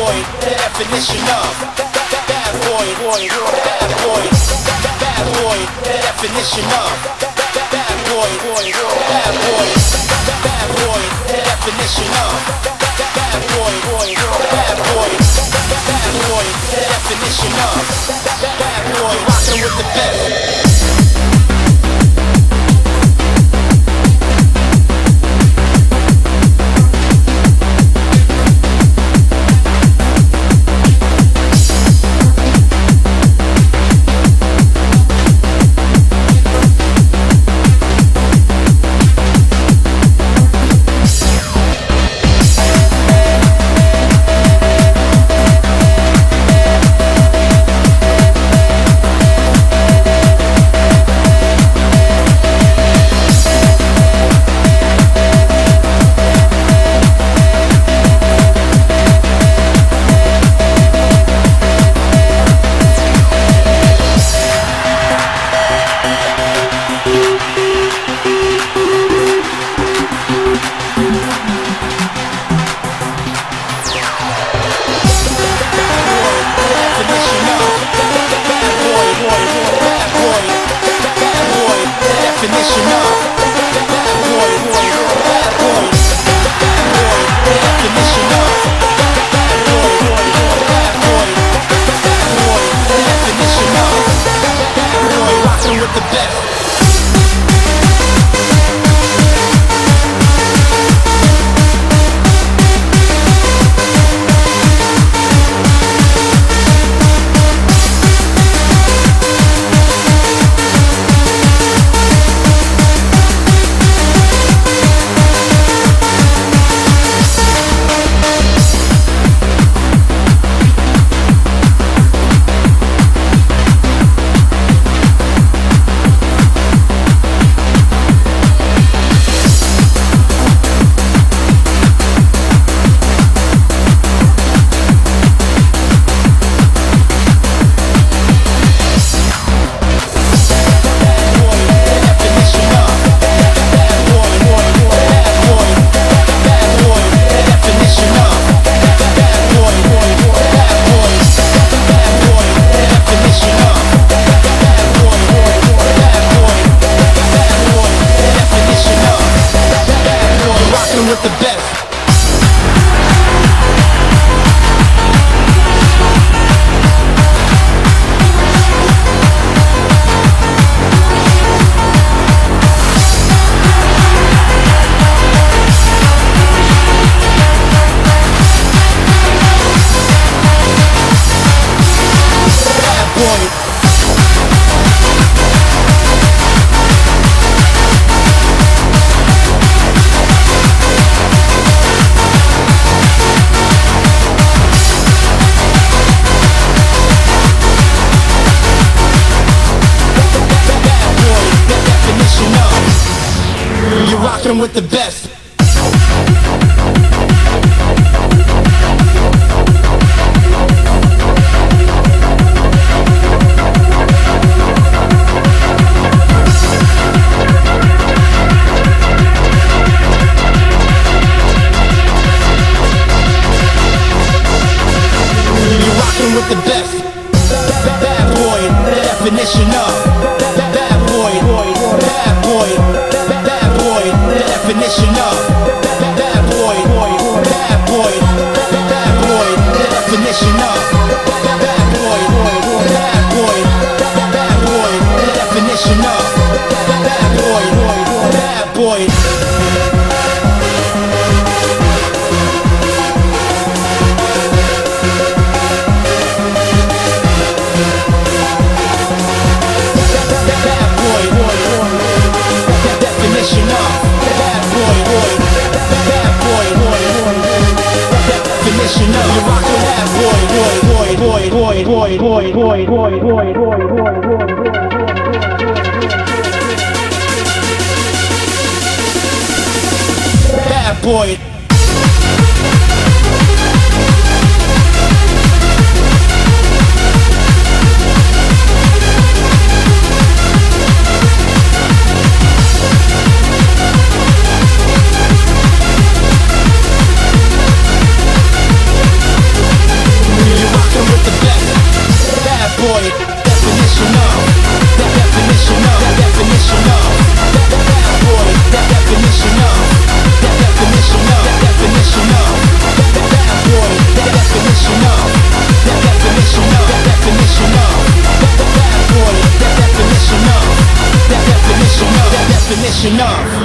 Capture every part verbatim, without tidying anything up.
boy, the definition of bad boy, boy, bad boy, bad boy, the definition of bad boy, boy, bad boy, bad boy, the definition of bad boy, boy, bad boy, bad boy, the definition of bad boy, rockin' with the best. With the best. You're rockin' with the best. Bad boy, the definition of bad boy, bad boy, bad boy, the definition of bad boy, bad boy, bad boy, the definition of bad boy, bad boy, bad boy, the definition of bad boy, bad boy. Boy, boy, boy, boy, boy, boy, boy, boy, boy, boy, boy. Bad boy.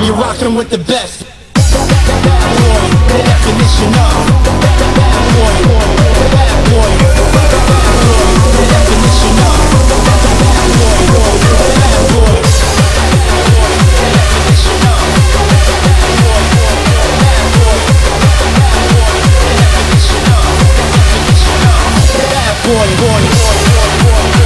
You're rocking with the best. Bad boy, the definition of bad boy, bad boy, bad boy, the definition of bad boy, bad boy, the definition of bad boy, bad boy, bad boy, the definition of definition of bad boy, boy, boy, boy, boy,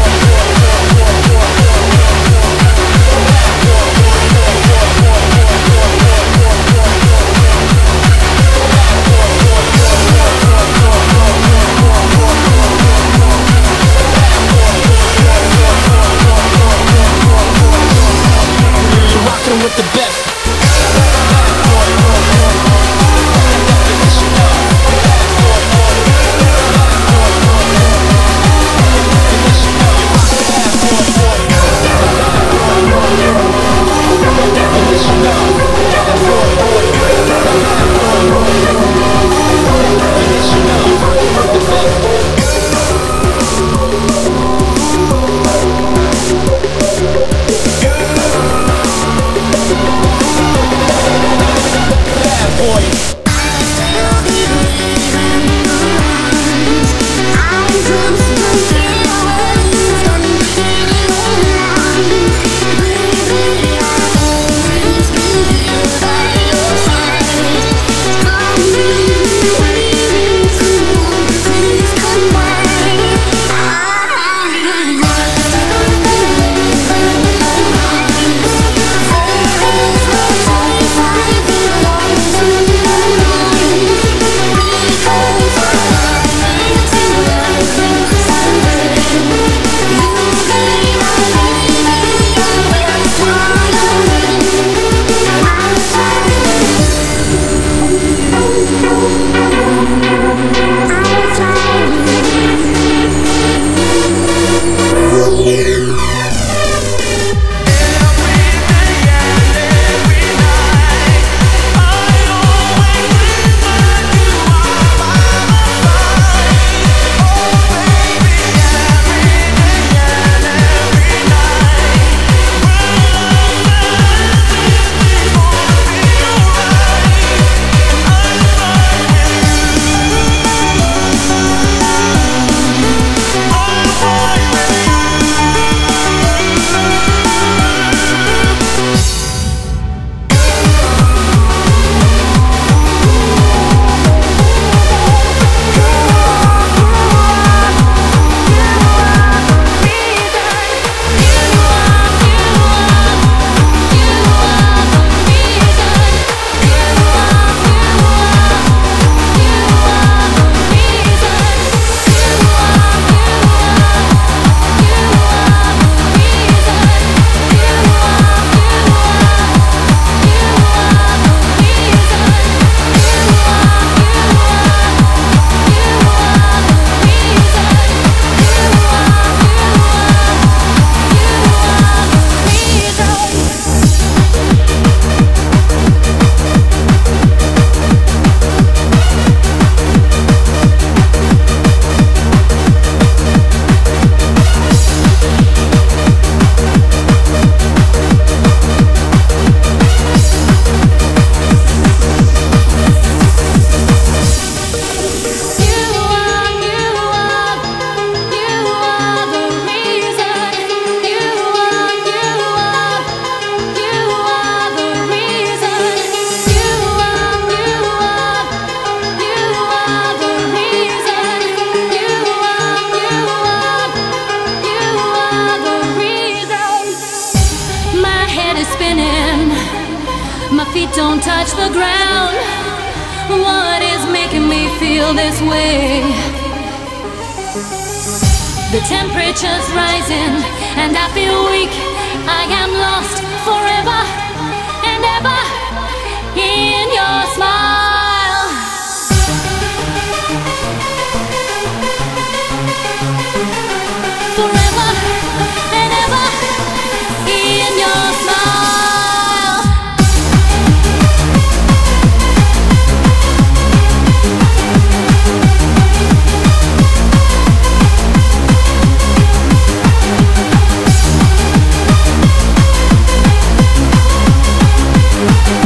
with the best. Don't touch the ground. What is making me feel this way? The temperature's rising and I feel weak. I am lost forever and ever in your smile. Forever and ever in your smile. We'll be right back.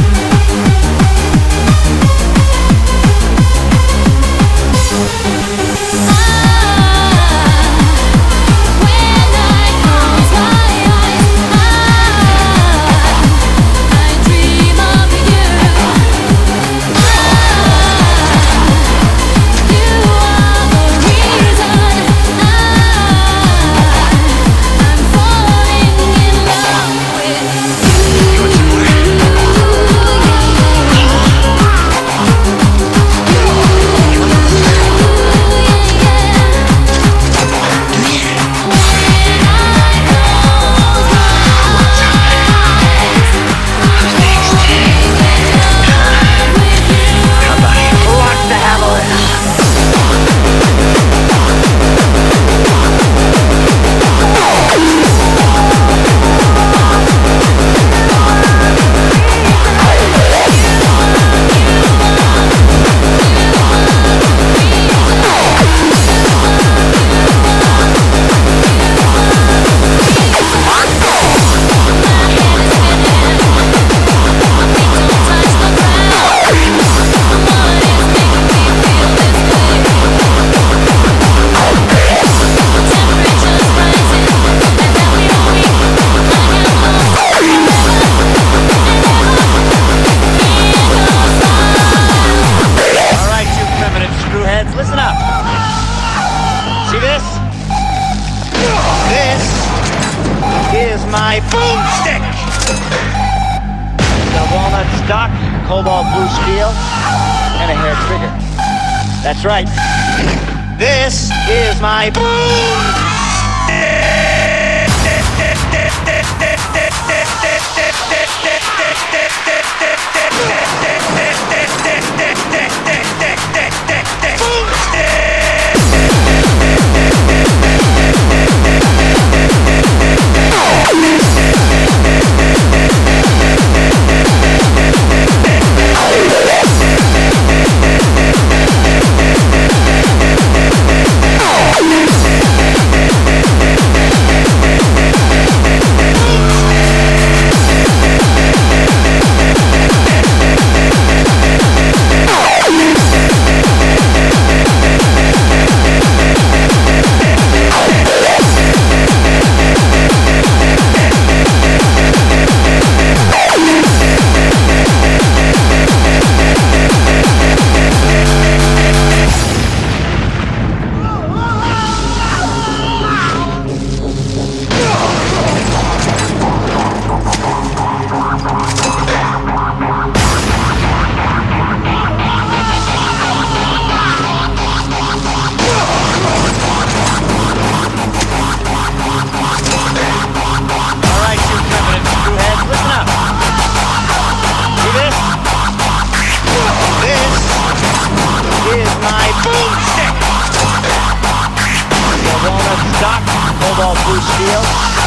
up. See this? This is my boomstick. The walnut stock, cobalt blue steel, and a hair trigger. That's right. This is my boom. Cobalt blue steel.